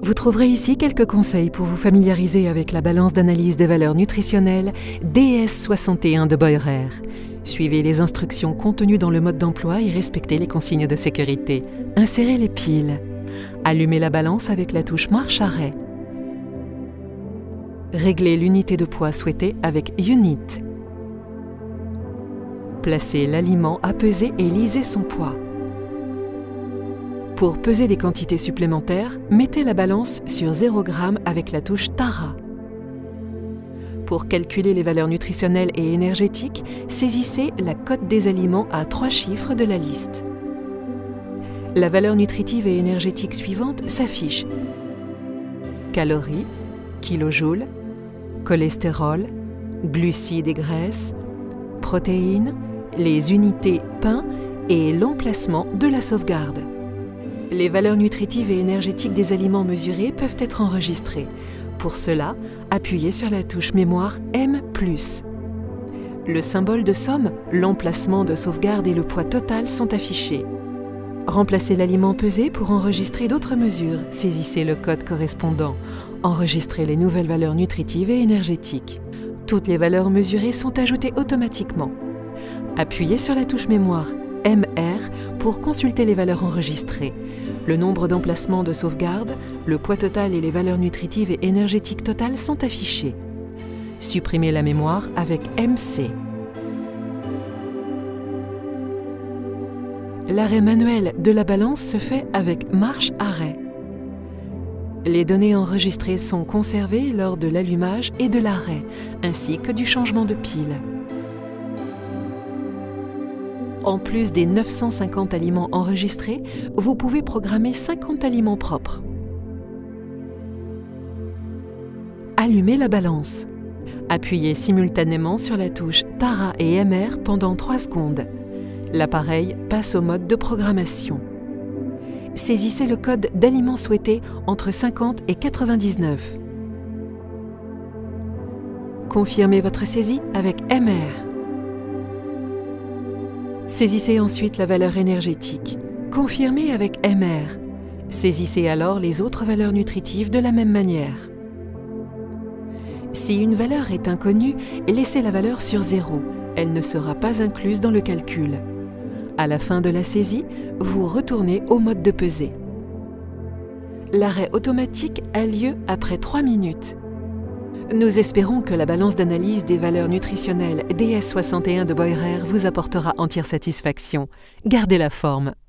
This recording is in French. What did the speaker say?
Vous trouverez ici quelques conseils pour vous familiariser avec la balance d'analyse des valeurs nutritionnelles DS61 de Boyrer. Suivez les instructions contenues dans le mode d'emploi et respectez les consignes de sécurité. Insérez les piles. Allumez la balance avec la touche marche-arrêt. Réglez l'unité de poids souhaitée avec Unit. Placez l'aliment à peser et lisez son poids. Pour peser des quantités supplémentaires, mettez la balance sur 0 g avec la touche Tara. Pour calculer les valeurs nutritionnelles et énergétiques, saisissez la cote des aliments à 3 chiffres de la liste. La valeur nutritive et énergétique suivante s'affiche: calories, kilojoules, cholestérol, glucides et graisses, protéines, les unités pain et l'emplacement de la sauvegarde. Les valeurs nutritives et énergétiques des aliments mesurés peuvent être enregistrées. Pour cela, appuyez sur la touche mémoire M+. Le symbole de somme, l'emplacement de sauvegarde et le poids total sont affichés. Remplacez l'aliment pesé pour enregistrer d'autres mesures. Saisissez le code correspondant. Enregistrez les nouvelles valeurs nutritives et énergétiques. Toutes les valeurs mesurées sont ajoutées automatiquement. Appuyez sur la touche mémoire MR pour consulter les valeurs enregistrées. Le nombre d'emplacements de sauvegarde, le poids total et les valeurs nutritives et énergétiques totales sont affichés. Supprimez la mémoire avec MC. L'arrêt manuel de la balance se fait avec marche-arrêt. Les données enregistrées sont conservées lors de l'allumage et de l'arrêt, ainsi que du changement de pile. En plus des 950 aliments enregistrés, vous pouvez programmer 50 aliments propres. Allumez la balance. Appuyez simultanément sur la touche Tara et MR pendant 3 secondes. L'appareil passe au mode de programmation. Saisissez le code d'aliments souhaité entre 50 et 99. Confirmez votre saisie avec MR. Saisissez ensuite la valeur énergétique. Confirmez avec MR. Saisissez alors les autres valeurs nutritives de la même manière. Si une valeur est inconnue, laissez la valeur sur 0. Elle ne sera pas incluse dans le calcul. À la fin de la saisie, vous retournez au mode de pesée. L'arrêt automatique a lieu après 3 minutes. Nous espérons que la balance d'analyse des valeurs nutritionnelles DS61 de Boyrer vous apportera entière satisfaction. Gardez la forme.